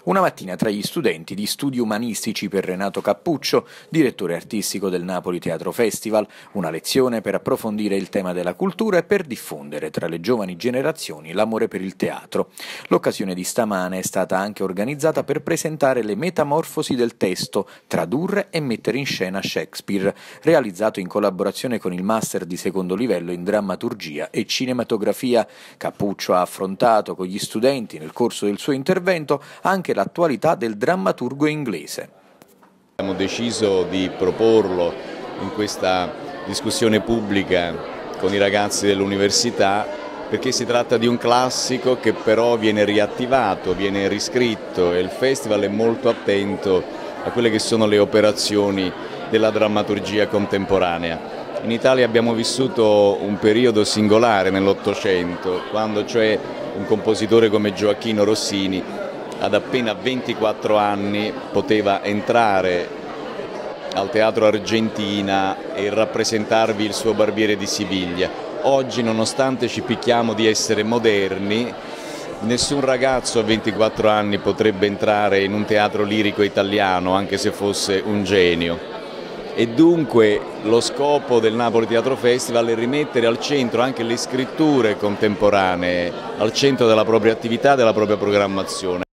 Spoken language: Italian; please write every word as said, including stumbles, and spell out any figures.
Una mattina tra gli studenti di studi umanistici per Renato Cappuccio, direttore artistico del Napoli Teatro Festival, una lezione per approfondire il tema della cultura e per diffondere tra le giovani generazioni l'amore per il teatro. L'occasione di stamane è stata anche organizzata per presentare le metamorfosi del testo, tradurre e mettere in scena Shakespeare, realizzato in collaborazione con il Master di secondo livello in drammaturgia e cinematografia. Cappuccio ha affrontato con gli studenti nel corso del suo intervento anche l'attualità del drammaturgo inglese. Abbiamo deciso di proporlo in questa discussione pubblica con i ragazzi dell'università perché si tratta di un classico che però viene riattivato, viene riscritto e il festival è molto attento a quelle che sono le operazioni della drammaturgia contemporanea. In Italia abbiamo vissuto un periodo singolare nell'Ottocento, quando cioè un compositore come Gioacchino Rossini ad appena ventiquattro anni poteva entrare al Teatro Argentina e rappresentarvi il suo Barbiere di Siviglia. Oggi, nonostante ci picchiamo di essere moderni, nessun ragazzo a ventiquattro anni potrebbe entrare in un teatro lirico italiano, anche se fosse un genio. E dunque lo scopo del Napoli Teatro Festival è rimettere al centro anche le scritture contemporanee, al centro della propria attività e della propria programmazione.